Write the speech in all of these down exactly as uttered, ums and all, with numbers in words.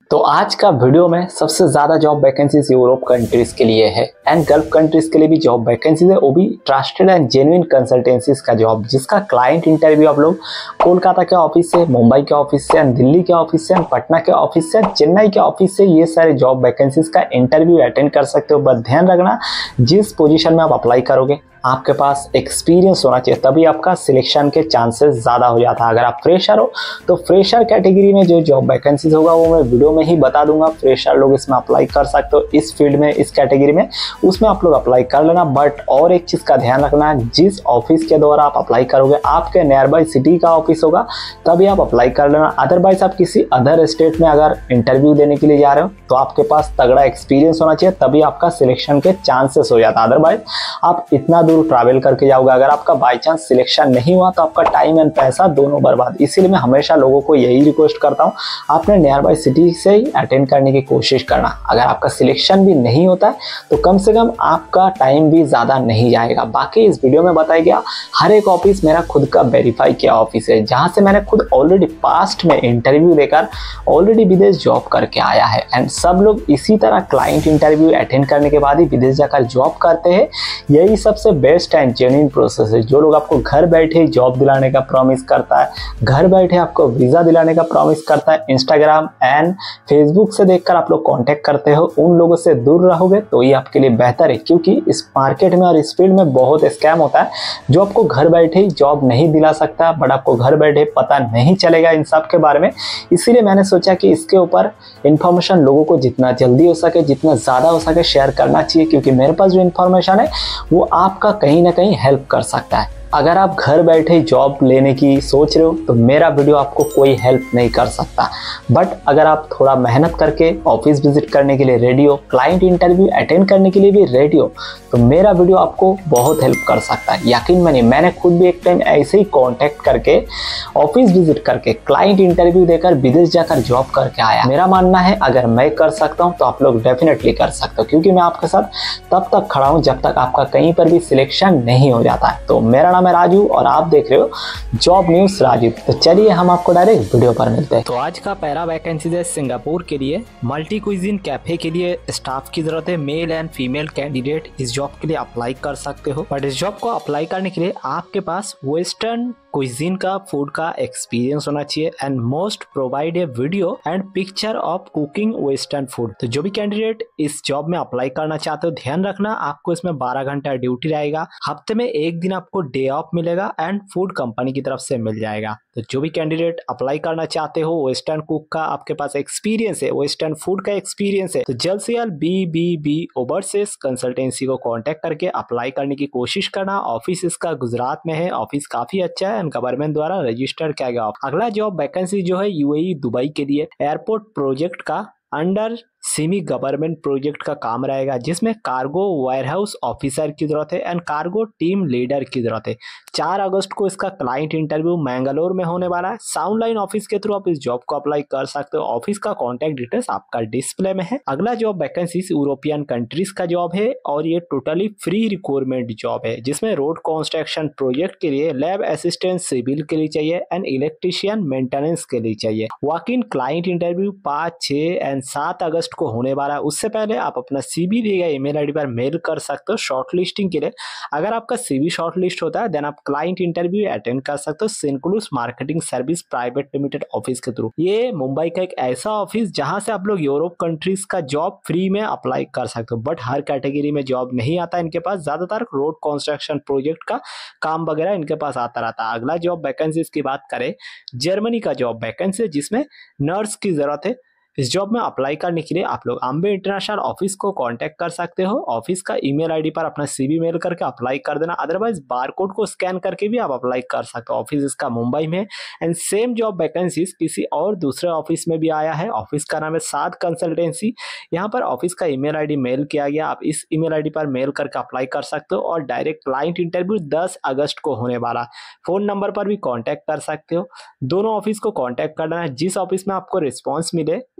तो आज का वीडियो में सबसे ज़्यादा जॉब वैकेंसीज यूरोप कंट्रीज के लिए है एंड गल्फ कंट्रीज के लिए भी जॉब वैकेंसीज है, वो भी ट्रस्टेड एंड जेन्युइन कंसल्टेंसीज का जॉब, जिसका क्लाइंट इंटरव्यू आप लोग कोलकाता के ऑफिस से, मुंबई के ऑफिस से, दिल्ली के ऑफिस से, पटना के ऑफिस से, चेन्नई के ऑफिस से ये सारे जॉब वैकेंसीज का इंटरव्यू अटेंड कर सकते हो। बस ध्यान रखना, जिस पोजीशन में आप अप्लाई करोगे आपके पास एक्सपीरियंस होना चाहिए, तभी आपका सिलेक्शन के चांसेस ज़्यादा हो जाता है। अगर आप फ्रेशर हो तो फ्रेशर कैटेगरी में जो जॉब वैकेंसीज होगा वो मैं वीडियो में ही बता दूंगा। फ्रेशर लोग इसमें अप्लाई कर सकते हो, इस फील्ड में, इस कैटेगरी में, उसमें आप लोग अप्लाई कर लेना। बट और एक चीज़ का ध्यान रखना, जिस ऑफिस के द्वारा आप अप्लाई करोगे आपके नियर बाई सिटी का ऑफिस होगा तभी आप अप्लाई कर लेना। अदरवाइज आप किसी अदर स्टेट में अगर इंटरव्यू देने के लिए जा रहे हो तो आपके पास तगड़ा एक्सपीरियंस होना चाहिए, तभी आपका सिलेक्शन के चांसेस हो जाता है। अदरवाइज आप इतना दूर ट्रैवल करके जाओगे, अगर आपका बाय चांस सिलेक्शन नहीं हुआ तो आपका टाइम एंड पैसा दोनों बर्बाद। इसीलिए मैं हमेशा लोगों को यही रिक्वेस्ट करता हूं, आपने नियर बाय सिटी से ही अटेंड करने की कोशिश करना। अगर आपका सिलेक्शन भी नहीं होता है तो कम से कम आपका टाइम भी ज़्यादा नहीं जाएगा। बाकी इस वीडियो में बताया गया हर एक ऑफिस मेरा खुद का वेरीफाई किया ऑफिस है, जहाँ से मैंने खुद ऑलरेडी पास्ट में इंटरव्यू देकर ऑलरेडी विदेश जॉब करके आया है। एंड सब लोग इसी तरह क्लाइंट इंटरव्यू अटेंड करने के बाद ही विदेश जाकर जॉब करते हैं। यही सबसे बेस्ट एंड जेन्युइन प्रोसेस है। जो लोग आपको घर बैठे ही जॉब दिलाने का प्रॉमिस करता है, घर बैठे आपको वीज़ा दिलाने का प्रॉमिस करता है, इंस्टाग्राम एंड फेसबुक से देखकर आप लोग कांटेक्ट करते हो, उन लोगों से दूर रहोगे तो ये आपके लिए बेहतर है। क्योंकि इस मार्केट में और इस फील्ड में बहुत स्कैम होता है, जो आपको घर बैठे ही जॉब नहीं दिला सकता, बट आपको घर बैठे पता नहीं चलेगा इन सब के बारे में। इसीलिए मैंने सोचा कि इसके ऊपर इन्फॉर्मेशन लोगों को जितना जल्दी हो सके, जितना ज़्यादा हो सके शेयर करना चाहिए, क्योंकि मेरे पास जो इन्फॉर्मेशन है वो आपका कहीं ना कहीं हेल्प कर सकता है। अगर आप घर बैठे जॉब लेने की सोच रहे हो तो मेरा वीडियो आपको कोई हेल्प नहीं कर सकता। बट अगर आप थोड़ा मेहनत करके ऑफिस विजिट करने के लिए रेडी हो, क्लाइंट इंटरव्यू अटेंड करने के लिए भी रेडी हो, तो मेरा वीडियो आपको बहुत हेल्प कर सकता है। यकीन मानिए, मैंने खुद भी एक टाइम ऐसे ही कॉन्टैक्ट करके, ऑफिस विजिट करके, क्लाइंट इंटरव्यू देकर विदेश जाकर जॉब करके आया। मेरा मानना है अगर मैं कर सकता हूँ तो आप लोग डेफिनेटली कर सकते हो, क्योंकि मैं आपके साथ तब तक खड़ा हूँ जब तक आपका कहीं पर भी सिलेक्शन नहीं हो जाता है। तो मेरा नाम है राजू और आप देख रहे हो जॉब न्यूज राजू। तो चलिए हम आपको डायरेक्ट वीडियो पर मिलते हैं। तो आज का पहला वैकेंसी है सिंगापुर के लिए, मल्टी क्विजीन कैफे के लिए स्टाफ की जरूरत है। मेल एंड फीमेल कैंडिडेट इस जॉब के लिए अप्लाई कर सकते हो। बट इस जॉब को अप्लाई करने के लिए आपके पास वेस्टर्न क्विजीन का फूड का एक्सपीरियंस होना चाहिए and most provide a video and picture of cooking western food. तो जो भी कैंडिडेट इस जॉब में अप्लाई करना चाहते हो, ध्यान रखना आपको इसमें बारह घंटा ड्यूटी रहेगा, हफ्ते में एक दिन आपको डे ऑफ मिलेगा एंड फूड कंपनी की तरफ से मिल जाएगा। तो जो भी कैंडिडेट अप्लाई करना चाहते हो, वेस्टर्न कुक का आपके पास एक्सपीरियंस है, वेस्टर्न फूड का एक्सपीरियंस है, तो जल्द से जल्द B B B overseas consultancy को कांटेक्ट करके अप्लाई करने की कोशिश करना। ऑफिस इसका गुजरात में है, ऑफिस काफी अच्छा है, गवर्नमेंट द्वारा रजिस्टर्ड किया गया। अगला जॉब वैकेंसी जो है यूएई दुबई के लिए एयरपोर्ट प्रोजेक्ट का अंडर सेमी गवर्नमेंट प्रोजेक्ट का काम रहेगा, जिसमें कार्गो वेयरहाउस ऑफिसर की जरूरत है एंड कार्गो टीम लीडर की जरूरत है। चार अगस्त को इसका क्लाइंट इंटरव्यू मैंगलोर में होने वाला है। साउंड लाइन ऑफिस के थ्रू आप इस जॉब को अप्लाई कर सकते हो। ऑफिस का कॉन्टैक्ट डिटेल्स आपका डिस्प्ले में है। अगला जॉब वैकेंसी यूरोपियन कंट्रीज का जॉब है और ये टोटली फ्री रिक्वायरमेंट जॉब है, जिसमें रोड कंस्ट्रक्शन प्रोजेक्ट के लिए लैब असिस्टेंट सिविल के लिए चाहिए एंड इलेक्ट्रिशियन मेंटेनेंस के लिए चाहिए। वॉक इन क्लाइंट इंटरव्यू पाँच छह एंड सात अगस्त को होने वाला है। उससे पहले आप अपना सीवी दिए गए ईमेल आईडी पर मेल कर सकते हो शॉर्टलिस्टिंग के लिए। अगर आपका सीवी शॉर्टलिस्ट होता है देन आप क्लाइंट इंटरव्यू अटेंड कर सकते हो सिंक्लूस marketing service private limited office के थ्रू। ये मुंबई का एक ऐसा ऑफिस जहां से आप लोग यूरोप कंट्रीज का जॉब फ्री में अप्लाई कर सकते हो। बट हर कैटेगरी में जॉब नहीं आता इनके पास, ज्यादातर रोड कंस्ट्रक्शन प्रोजेक्ट का काम वगैरह इनके पास आता रहता है। अगला जॉब वैकेंसी की बात करें, जर्मनी का जॉब वैकेंसी जिसमें नर्स की जरूरत है। इस जॉब में अप्लाई करने के लिए आप लोग अम्बे इंटरनेशनल ऑफिस को कांटेक्ट कर सकते हो। ऑफिस का ईमेल आईडी पर अपना सीवी मेल करके अप्लाई कर देना, अदरवाइज बारकोड को स्कैन करके भी आप अप्लाई कर सकते हो। ऑफिस इसका मुंबई में एंड सेम जॉब वैकेंसीज किसी और दूसरे ऑफिस में भी आया है। ऑफिस का नाम है सात कंसल्टेंसी। यहाँ पर ऑफिस का ईमेल आईडी मेल किया गया, आप इस ईमेल आईडी पर मेल करके अप्लाई कर सकते हो और डायरेक्ट क्लाइंट इंटरव्यू दस अगस्त को होने वाला। फोन नंबर पर भी कॉन्टैक्ट कर सकते हो। दोनों ऑफिस को कॉन्टैक्ट करना है, जिस ऑफिस में आपको रिस्पॉन्स मिले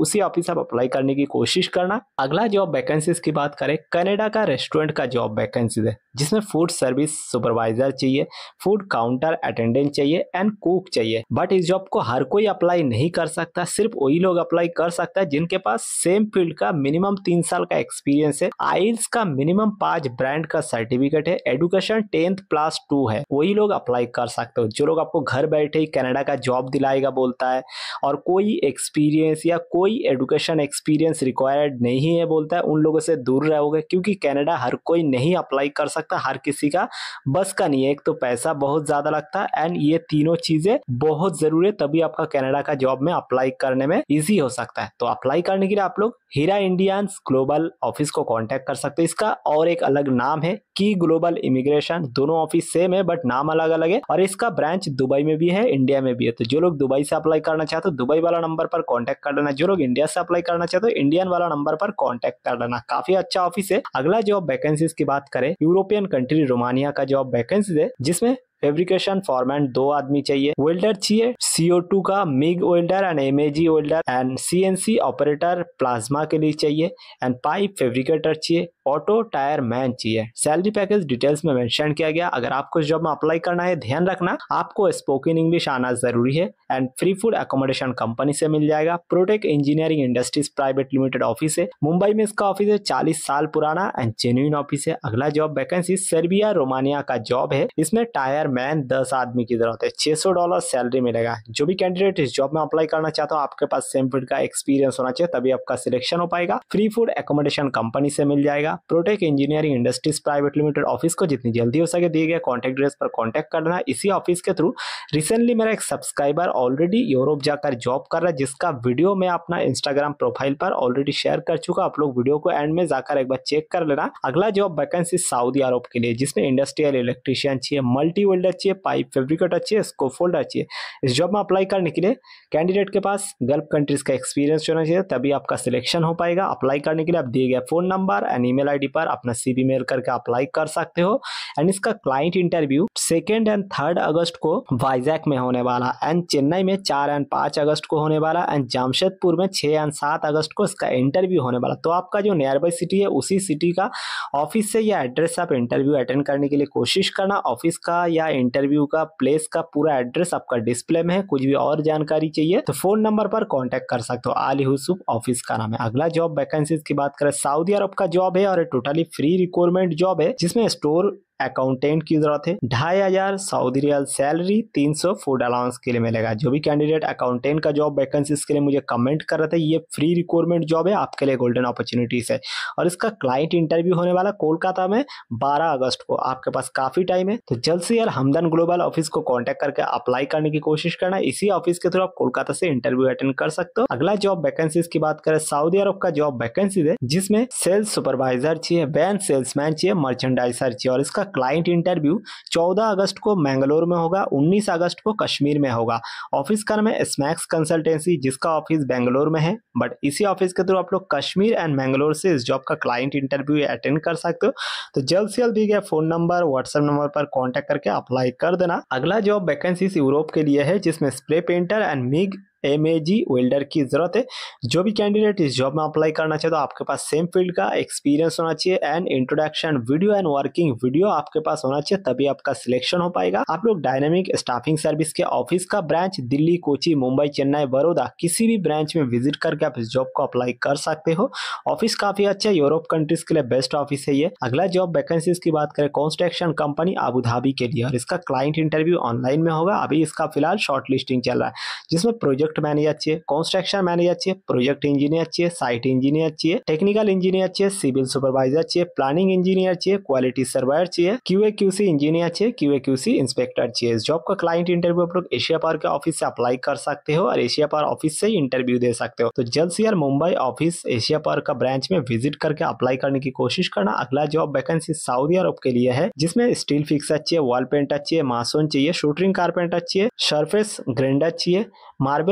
उसी ऑफिस आप अप्लाई करने की कोशिश करना। अगला जॉब वैकेंसीज की बात करें, कनाडा का रेस्टोरेंट का जॉब वैकेंसीज है जिसमें फूड सर्विस सुपरवाइजर चाहिए, फूड काउंटर अटेंडेंट चाहिए एंड कुक चाहिए। बट इस जॉब को हर कोई अप्लाई नहीं कर सकता, सिर्फ वही लोग अप्लाई कर सकता है जिनके पास सेम फील्ड का मिनिमम तीन साल का एक्सपीरियंस है, आइल्स का मिनिमम पांच ब्रांड का सर्टिफिकेट है, एजुकेशन टेंथ प्लस टू है, वही लोग अप्लाई कर सकते हो। जो लोग आपको घर बैठे ही कनाडा का जॉब दिलाएगा बोलता है और कोई एक्सपीरियंस या कोई एजुकेशन एक्सपीरियंस रिक्वायर्ड नहीं है बोलता है, उन लोगों से दूर रहोगे क्योंकि कनाडा हर कोई नहीं अप्लाई कर सकता, हर किसी का बस का नहीं है। एक तो पैसा बहुत ज्यादा लगता है एंड ये तीनों चीजें बहुत जरूरी है, तभी आपका कनाडा का जॉब में अप्लाई करने में इजी हो सकता है। तो अप्लाई करने के लिए आप लोग हीरा इंडियंस ग्लोबल ऑफिस को कांटेक्ट कर सकते हैं। इसका और एक अलग नाम है की ग्लोबल इमिग्रेशन, दोनों ऑफिस सेम है बट नाम अलग अलग है और इसका ब्रांच दुबई में भी है, इंडिया में भी है। तो जो लोग दुबई से अप्लाई करना चाहते हो दुबई वाला नंबर पर कांटेक्ट कर लेना, जो लोग इंडिया से अप्लाई करना चाहते हो इंडियन वाला नंबर पर कांटेक्ट कर लेना। काफी अच्छा ऑफिस है। अगला जॉब वैकेंसीज की बात करें, यूरोपियन कंट्री रोमानिया का जॉब वैकेंसी है जिसमें फैब्रिकेशन फॉरमैन दो आदमी चाहिए, वेल्डर चाहिए सी ओ टू का, MIG welder and M A G welder and C N C operator plasma के लिए चाहिए एंड पाइप फैब्रिकेटर चाहिए, ऑटो टायर मैन चाहिए। सैलरी पैकेज डिटेल्स में मेंशन किया गया। अगर आपको इस जॉब में अप्लाई करना है ध्यान रखना आपको स्पोकन इंग्लिश आना जरूरी है and free food accommodation company से मिल जाएगा। Protech engineering industries private limited office है, मुंबई में इसका ऑफिस है, चालीस साल पुराना एंड जेन्युइन ऑफिस है। अगला जॉब वैकेंसी सर्बिया रोमानिया का जॉब है, इसमें टायर मैन दस आदमी की जरूरत है, छह सौ डॉलर सैलरी मिलेगा। जो भी कैंडिडेट इस जॉब में अप्लाई करना चाहता हो आपके पास सेम फील्ड का एक्सपीरियंस होना चाहिए तभी आपका सिलेक्शन हो पाएगा। फ्री फूड अकोमोडेशन कंपनी से मिल जाएगा। Protech engineering industries private limited office को जितनी जल्दी हो सके दिए गए कॉन्टैक्ट एड्रेस पर कॉन्टैक्ट करना। इसी ऑफिस के थ्रू रिसेंटली मेरा एक सब्सक्राइबर ऑलरेडी यूरोप जाकर जॉब कर रहा है जिसका वीडियो मैं अपना इंस्टाग्राम प्रोफाइल पर ऑलरेडी शेयर कर चुका, आप लोग वीडियो को एंड में जाकर एक बार चेक कर लेना। अगला जॉब वैकेंसी सऊदी अरब के लिए जिसमें इंडस्ट्रियल इलेक्ट्रिशियन चाहिए, मल्टी वेल्डर चाहिए, पाइप फैब्रिकेटर चाहिए, स्कोफोल्डर चाहिए। इस जॉब में अप्लाई करने के लिए कैंडिडेट के पास गल्फ कंट्रीज का एक्सपीरियंस होना चाहिए तभी आपका सिलेक्शन हो पाएगा। अप्लाई करने के लिए आप दिए गए phone number and email ID पर अपना सीवी मेल करके अप्लाई कर सकते हो एंड इसका client interview second and third अगस्त को वाइजैक में होने वाला एंड चेन्नई में चार एंड पांच अगस्त को होने वाला एंड जमशेदपुर में छह एंड सात अगस्त को इसका इंटरव्यू होने वाला। तो आपका जो नियर बाई सिटी है उसी सिटी का ऑफिस से या एड्रेस आप इंटरव्यू अटेंड करने के लिए कोशिश करना। ऑफिस का या इंटरव्यू का प्लेस का पूरा एड्रेस आपका डिस्प्ले में है, कुछ भी और जानकारी चाहिए तो फोन नंबर पर कांटेक्ट कर सकते हो। आल यूसुफ ऑफिस का नाम है। अगला जॉब वैकेंसीज की बात करें, सऊदी अरब का जॉब है और टोटली फ्री रिक्वायरमेंट जॉब है जिसमें स्टोर अकाउंटेंट की जरूरत है, ढाई हजार सऊदी रियाल सैलरी, तीन सौ फूड अलाउंस के लिए मिलेगा। जो भी कैंडिडेट अकाउंटेंट का जॉब वैकेंसीज के लिए मुझे कमेंट कर रहे थे ये फ्री रिक्वायरमेंट जॉब है, आपके लिए गोल्डन अपॉर्चुनिटीज है और इसका क्लाइंट इंटरव्यू होने वाला कोलकाता में बारह अगस्त को। आपके पास काफी टाइम है तो जल्द से यार हमदन ग्लोबल ऑफिस को कॉन्टेक्ट करके अप्लाई करने की कोशिश करना। इसी ऑफिस के थ्रू आप कोलकाता से इंटरव्यू अटेंड कर सकते हो। अगला जॉब वैकेंसीज की बात करें, सऊदी अरब का जॉब वैकेंसी है जिसमें सेल्स सुपरवाइजर चाहिए, वैन सेल्समैन चाहिए, मर्चेंडाइजर चाहिए और इसका क्लाइंट इंटरव्यू चौदह अगस्त को मैंगलोर में होगा, उन्नीस अगस्त को कश्मीर में होगा। ऑफिस का नाम है स्मैक्स कंसल्टेंसी जिसका ऑफिस बेंगलोर में है बट इसी ऑफिस के थ्रू आप लोग कश्मीर एंड मैंगलोर से इस जॉब का क्लाइंट इंटरव्यू अटेंड कर सकते हो। तो जल्द से जल्द दिए गए फोन नंबर व्हाट्सएप नंबर पर कांटेक्ट करके अप्लाई कर देना। अगला जॉब वैकेंसी यूरोप के लिए है जिसमें spray painter and MIG M A G welder की जरूरत है। जो भी कैंडिडेट इस जॉब में अप्लाई करना चाहे तो आपके पास सेम फील्ड का एक्सपीरियंस होना चाहिए and introduction video and working video आपके पास होना चाहिए तभी आपका सिलेक्शन हो पाएगा। आप लोग डायनामिक स्टाफिंग सर्विस के ऑफिस का ब्रांच दिल्ली, कोची, मुंबई, चेन्नई, बड़ौदा किसी भी ब्रांच में विजिट करके आप इस जॉब को अप्लाई कर सकते हो। ऑफिस काफी अच्छा है, यूरोप कंट्रीज के लिए बेस्ट ऑफिस है ये। अगला जॉब वैकेंसीज की बात करें, कंस्ट्रक्शन कंपनी अबू धाबी के लिए और इसका क्लाइंट इंटरव्यू ऑनलाइन में होगा। अभी इसका फिलहाल शॉर्ट लिस्टिंग चल रहा है जिसमें प्रोजेक्ट मैनेजर चाहिए, कंस्ट्रक्शन मैनेजर चाहिए, प्रोजेक्ट इंजीनियर चाहिए, साइट इंजीनियर चाहिए, टेक्निकल इंजीनियर चाहिए, सिविल सुपरवाइजर चाहिए, प्लानिंग इंजीनियर चाहिए, क्वालिटी सर्वेयर चाहिए, क्यूए क्यूसी इंजीनियर चाहिए, क्यूए क्यूसी इंस्पेक्टर चाहिए। इस जॉब का क्लाइंट इंटरव्यू आप लोग एशिया पावर के ऑफिस से अप्लाई कर सकते हो और एशिया पावर ऑफिस से ही इंटरव्यू दे सकते हो। तो जल्द से यार मुंबई ऑफिस एशिया पावर का ब्रांच में विजिट करके अप्लाई करने की कोशिश करना। अगला जॉब वैकेंसी सऊदी अरब के लिए है जिसमें स्टील फिक्सर चाहिए, वॉल पेंटर चाहिए, मासून चाहिए, शूटरिंग कारपेंटर चाहिए, सरफेस ग्राइंडर चाहिए, मार्बल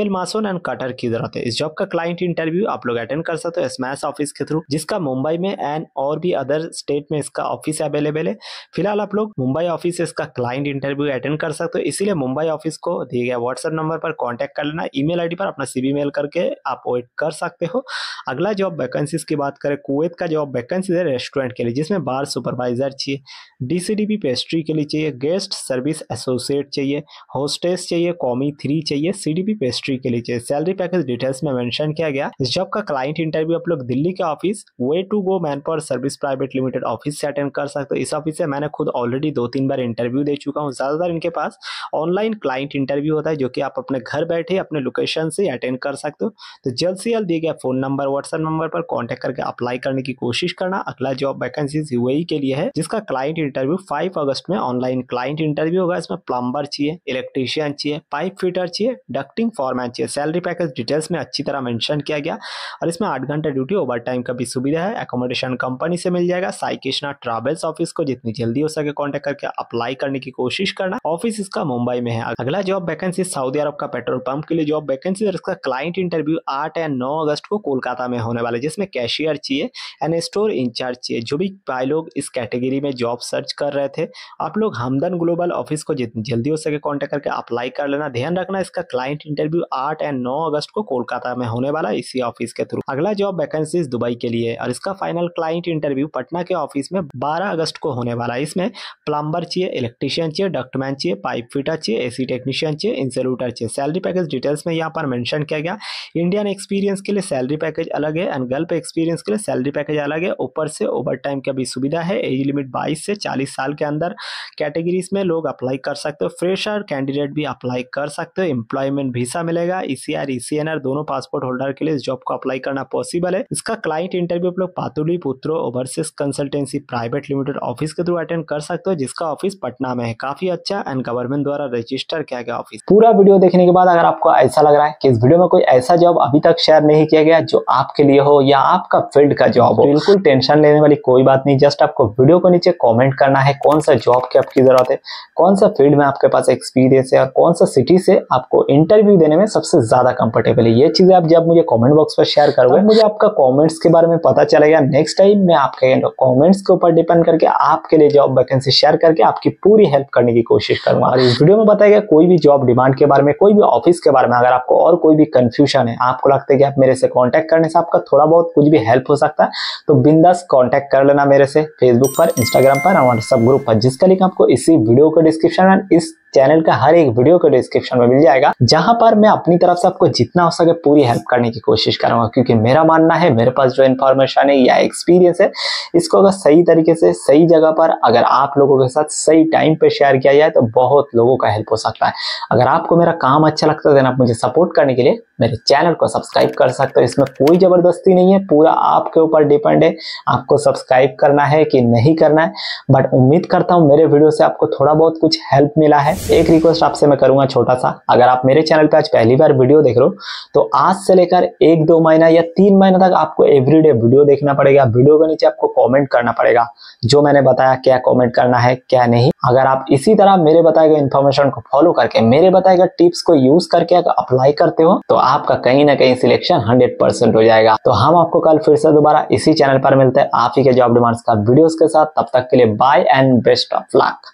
सोहेल मासून एंड कटर की जरूरत है। इस जॉब का क्लाइंट इंटरव्यू आप लोग अटेंड कर सकते हो स्मैश ऑफिस के थ्रू, जिसका मुंबई में एंड और भी अदर स्टेट में इसका ऑफिस अवेलेबल है। फिलहाल आप लोग मुंबई ऑफिस से इसका क्लाइंट इंटरव्यू अटेंड कर सकते हो, इसीलिए मुंबई ऑफिस को दिए गए व्हाट्सएप नंबर पर कांटेक्ट कर लेना। ईमेल आईडी पर अपना सीवी मेल करके आप वेट कर सकते हो। अगला जॉब वैकेंसीज की बात करें, कुवैत का जॉब वैकेंसी है रेस्टोरेंट के लिए, जिसमें बार सुपरवाइजर चाहिए, डीसीडीपी पेस्ट्री के लिए चाहिए, गेस्ट सर्विस एसोसिएट चाहिए, होस्टेस चाहिए, कॉमी थ्री चाहिए, सीडीपी पेस्ट्री के लिए चाहिए। सैलरी पैकेज डिटेल्स में मेंशन किया गया। इस जॉब का क्लाइंट इंटरव्यू आप लोग दिल्ली के office way to go manpower service private limited office से अटेंड कर सकते हो। इस ऑफिस से मैंने खुद ऑलरेडी दो तीन बार इंटरव्यू दे चुका हूँ। ज्यादातर इनके पास ऑनलाइन क्लाइंट इंटरव्यू होता है, जो कि आप अपने घर बैठे अपने लोकेशन से अटेंड कर सकते हो। तो जल्द से जल्द दिए गया फोन नंबर व्हाट्सएप नंबर पर कॉन्टेक्ट करके अप्लाई करने की कोशिश करना। अगला जॉब वैकेंसी यूएई के लिए है, जिसका क्लाइंट इंटरव्यू पाँच अगस्त में ऑनलाइन क्लाइंट इंटरव्यू होगा। इसमें प्लम्बर चाहिए, इलेक्ट्रीशियन चाहिए, पाइप फिटर चाहिए, डक्टिंग फॉरमैन चाहिए। सैलरी पैकेज डिटेल्स में अच्छी तरह मेंशन किया गया और इसमें आठ घंटे ड्यूटी ओवर टाइम का भी सुविधा है। एकोमोडेशन कंपनी से मिल जाएगा। साई कृष्णा ट्रैवल्स ऑफिस को जितनी जल्दी हो सके कॉन्टेक्ट करके अप्लाई करने की कोशिश करना। ऑफिस इसका मुंबई में है। अगला जॉब वैकेंसी सऊदी अरब का पेट्रोल पंप के लिए जॉब वैकेंसी, इसका क्लाइंट इंटरव्यू आठ या नौ अगस्त को कोलकाता में होने वाला है, जिसमें कैशियर चाहिए एंड स्टोर इंचार्ज चाहिए। जो भी भाई लोग इस कैटेगरी में जॉब सर्च कर रहे थे, आप लोग हमदन ग्लोबल ऑफिस को जितनी जल्दी हो सके कॉन्टेक्ट करके अप्लाई कर लेना। ध्यान रखना इसका क्लाइंट इंटरव्यू आठ एंड नौ अगस्त को कोलकाता में होने वाला है, इसी ऑफिस के थ्रू। अगला जॉब वैकेंसी दुबई के लिए और इसका फाइनल क्लाइंट इंटरव्यू पटना के ऑफिस में बारह अगस्त को होने वाला है। इसमें प्लम्बर चाहिए, इलेक्ट्रीशियन चाहिए, डक्टमैन चाहिए, पाइप फिटर चाहिए, एसी टेक्नीशियन चाहिए, इंसुलेटर चाहिए। सैलरी पैकेज डिटेल्स में यहाँ पर मेंशन किया गया। इंडियन एक्सपीरियंस के लिए सैलरी पैकेज अलग है एंड गल्फ एक्सपीरियंस के लिए सैलरी पैकेज अलग है। ऊपर से ओवर टाइम का भी सुविधा है। एज लिमिट बाईस से चालीस साल के अंदर कैटेगरीज में लोग अप्लाई कर सकते हो। फ्रेशर कैंडिडेट भी अप्लाई कर सकते हो। एम्प्लॉयमेंट वीसा मिलेगा। ईसीआर ईसीएनआर दोनों पासपोर्ट होल्डर के लिए इस जॉब को अप्लाई करना पॉसिबल है। इसका क्लाइंट इंटरव्यू आप लोग पातुली पुत्रो overseas consultancy private limited office के थ्रू अटेंड कर सकते हो, जिसका ऑफिस पटना में है। काफी अच्छा एंड गवर्नमेंट द्वारा रजिस्टर किया गया ऑफिस। पूरा वीडियो देखने के बाद अगर आपको ऐसा लग रहा है कि इस वीडियो में कोई ऐसा जॉब अभी तक शेयर नहीं किया गया जो आपके लिए हो या आपका फील्ड का जॉब हो, बिल्कुल टेंशन लेने वाली कोई बात नहीं। जस्ट आपको वीडियो को नीचे कमेंट करना है कौन सा जॉब की आपकी जरूरत है, कौन सा फील्ड में आपके पास एक्सपीरियंस है और कौन सा सिटी से आपको इंटरव्यू देने में सबसे ज्यादा कंफर्टेबल है। ये चीजें आप जब मुझे कमेंट बॉक्स पर शेयर करोगे, मुझे आपका कमेंट्स के बारे में पता चलेगा। नेक्स्ट टाइम मैं आपके कमेंट्स के ऊपर डिपेंड करके आपके लिए जॉब वैकेंसी शेयर करके आपकी पूरी हेल्प करने की कोशिश करूंगा। और इस वीडियो में बताया गया कोई भी जॉब डिमांड के बारे में, कोई भी ऑफिस के बारे में अगर आपको और कोई भी कंफ्यूजन है, आपको लगता है कि आप मेरे से कांटेक्ट करने से आपका थोड़ा बहुत कुछ भी हेल्प हो सकता है, तो बिंदास कांटेक्ट कर लेना मेरे से फेसबुक पर, इंस्टाग्राम पर और व्हाट्सएप ग्रुप पर, जिसका लिंक आपको इसी वीडियो के डिस्क्रिप्शन में, इस चैनल का हर एक वीडियो के डिस्क्रिप्शन में मिल जाएगा, जहां पर मैं अपनी तरफ से आपको जितना हो सके पूरी हेल्प करने की कोशिश करूंगा। क्योंकि मेरा मानना है मेरे पास जो इन्फॉर्मेशन है या एक्सपीरियंस है, इसको अगर सही तरीके से सही जगह पर अगर आप लोगों के साथ सही टाइम पे शेयर किया जाए तो बहुत लोगों का हेल्प हो सकता है। अगर आपको मेरा काम अच्छा लगता है तो आप मुझे सपोर्ट करने के लिए मेरे चैनल को सब्सक्राइब कर सकते हो। इसमें कोई जबरदस्ती नहीं है, पूरा आपके ऊपर डिपेंड है आपको सब्सक्राइब करना है कि नहीं करना है। बट उम्मीद करता हूं मेरे वीडियो से आपको थोड़ा बहुत कुछ हेल्प मिला है। एक रिक्वेस्ट आपसे मैं करूंगा छोटा सा, अगर आप मेरे चैनल पे आज पहली बार वीडियो देख रहे हो तो आज से लेकर एक दो महीना या तीन महीना तक आपको एवरीडे वीडियो देखना पड़ेगा। वीडियो के नीचे आपको कमेंट करना पड़ेगा, जो मैंने बताया क्या कमेंट करना है क्या नहीं। अगर आप इसी तरह मेरे बताए गए इन्फॉर्मेशन को फॉलो करके, मेरे बताए गए टिप्स को यूज करके अगर अप्लाई करते हो तो आपका कहीं ना कहीं सिलेक्शन हंड्रेड परसेंट हो जाएगा। तो हम आपको कल फिर से दोबारा इसी चैनल पर मिलते हैं आप ही के जॉब डिमांड्स का वीडियोस के साथ। तब तक के लिए bye and best of luck.